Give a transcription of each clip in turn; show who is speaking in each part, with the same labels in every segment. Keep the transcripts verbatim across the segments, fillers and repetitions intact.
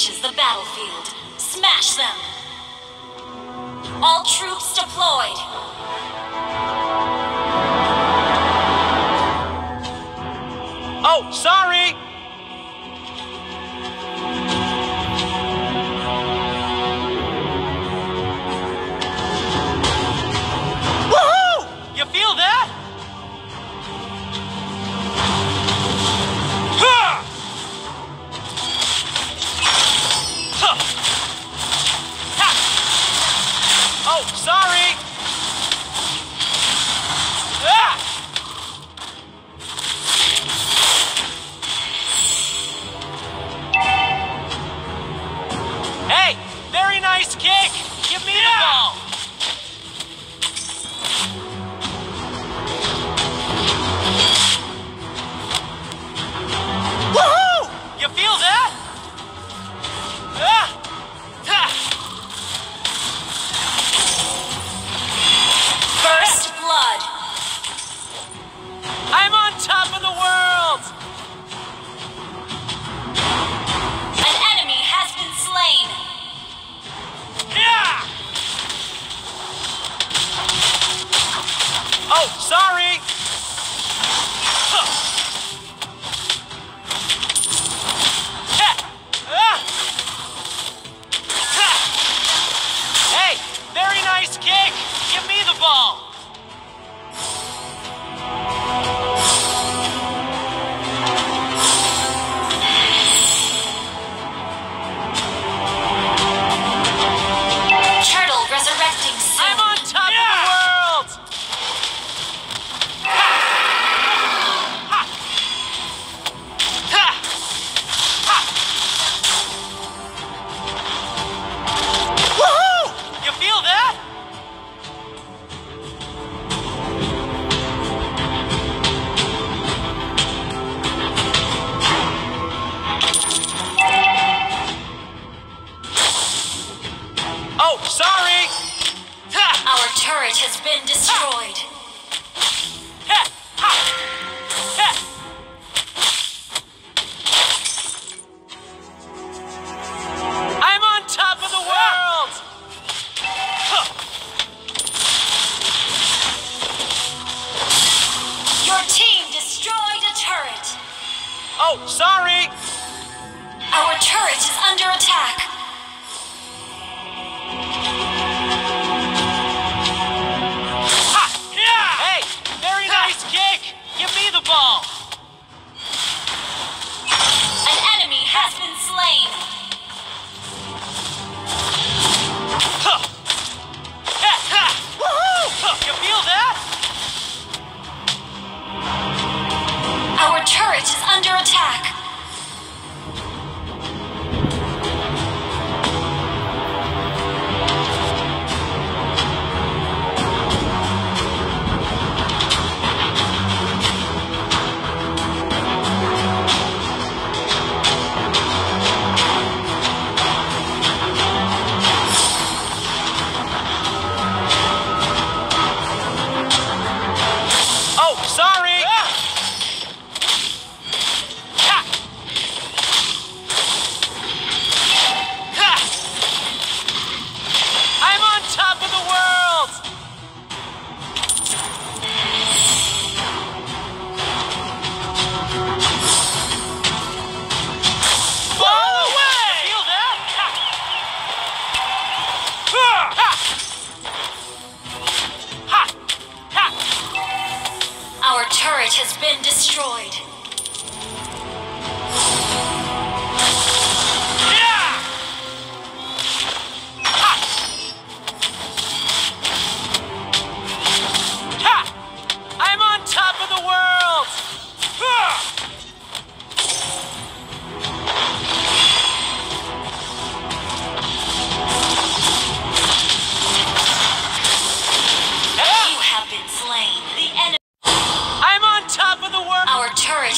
Speaker 1: reaches the battlefield, smash them! All troops deployed!
Speaker 2: Oh, sorry! Woohoo! You feel that? Ha! Huh. Ha! Oh, sorry! Ah! Hey, very nice kick! Give me the ball! Woohoo! You feel that? Ah! Ha!
Speaker 1: First blood!
Speaker 2: I'm on top of the world!
Speaker 1: An enemy has been slain!
Speaker 2: Yeah! Oh, sorry! Huh. Yeah. Ah. Ha. Hey, very nice kick! Give me the ball!
Speaker 1: Turtle resurrecting soon!
Speaker 2: I'm on top of the world! Ha! Ha! Ha! Ha! Woohoo! You feel that? Oh, sorry! Ha!
Speaker 1: Our turret has been destroyed!
Speaker 2: Ha! Ha! Ha! I'm on top of the world! Huh.
Speaker 1: Your team destroyed a turret!
Speaker 2: Oh, sorry!
Speaker 1: Our turret is under attack!
Speaker 2: Ha! Yeah! Hey, very nice kick! Give me the ball!
Speaker 1: An enemy has been slain!
Speaker 2: Huh. Ha! Ha! Woohoo! Huh. You feel that?
Speaker 1: Our turret is under attack!
Speaker 2: Oh, sorry! Ah! Ha! Ha! I'm on top of the world! All the way! Feel that? Ha! Ha! Ha! Ha!
Speaker 1: Our turret has been destroyed!
Speaker 2: Yeah! Ha! Ha! I'm on top of the world! Ha!
Speaker 1: You have been slain! The enemy!
Speaker 2: I'm on top of the world!
Speaker 1: Our turret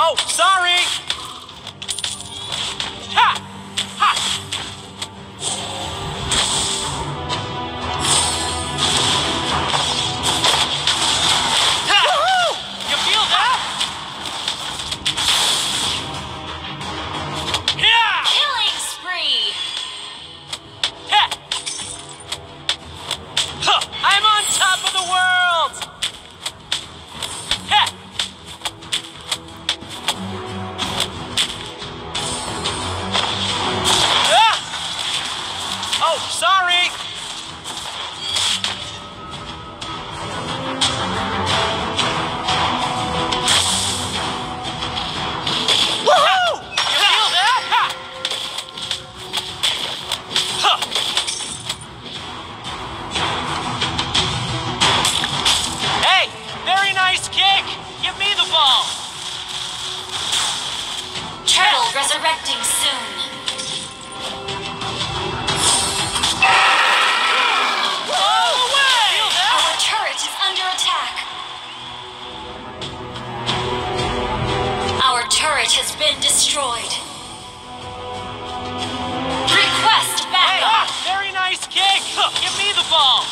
Speaker 2: Oh, sorry! Ha! Ha! Ha! Woohoo! You feel that? Yeah!
Speaker 1: Killing spree!
Speaker 2: Ha! Huh! I'm on top of the world! Ha! Ah! Oh, sorry! Woohoo! You feel that? Ha! Huh! Hey, very nice kick! Give me the ball!
Speaker 1: Turtle resurrecting soon.
Speaker 2: All the way! Feel that?
Speaker 1: Our turret is under attack. Our turret has been destroyed. Request
Speaker 2: Hey,
Speaker 1: backup.
Speaker 2: ah, very nice kick! Huh, give me the ball!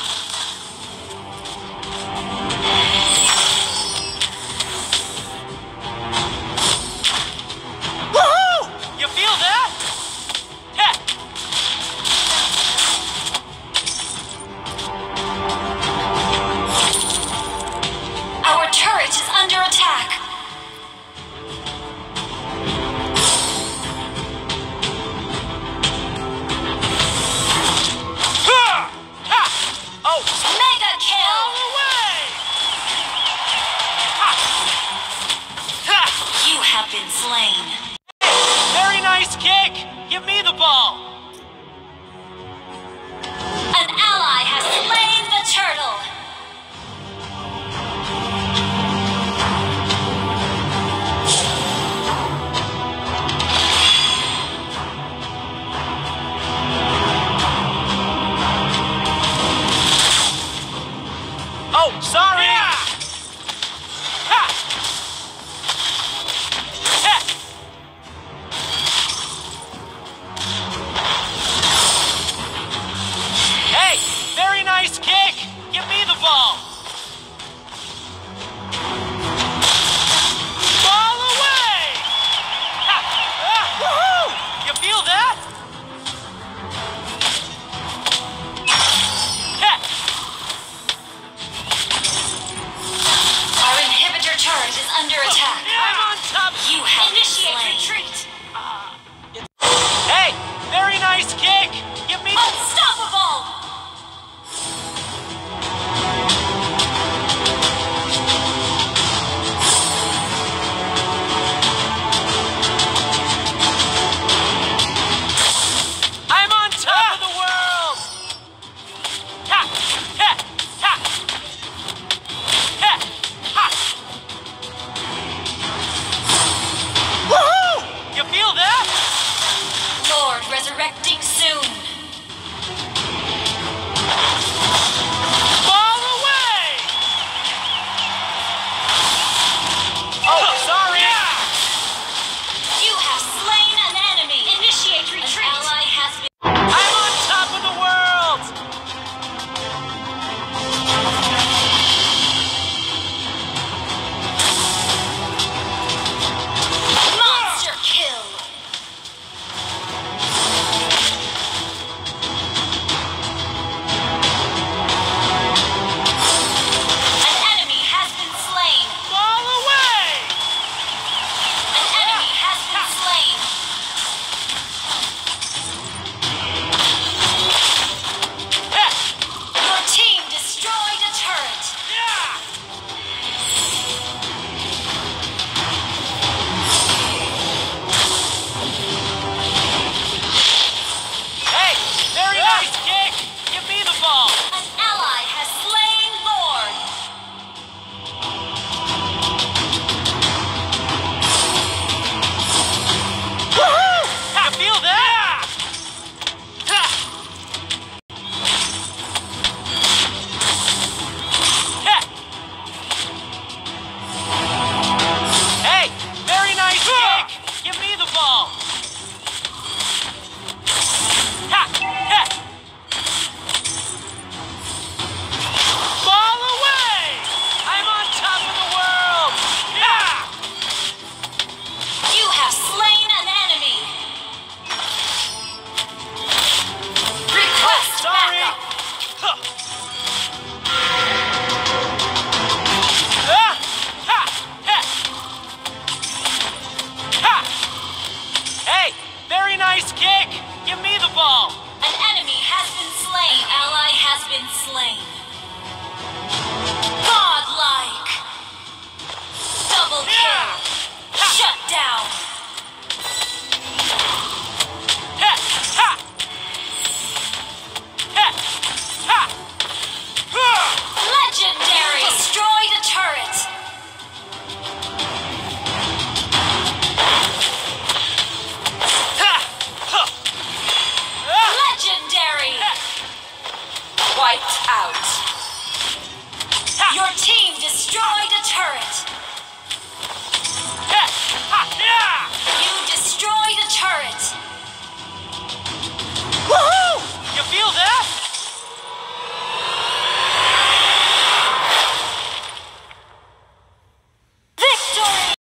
Speaker 2: Woohoo! You feel that? Heh!
Speaker 1: Our turret is under attack.
Speaker 2: Ha! Ha! Oh,
Speaker 1: Mega
Speaker 2: all
Speaker 1: kill.
Speaker 2: the way! Ha! Ha!
Speaker 1: You have been slain.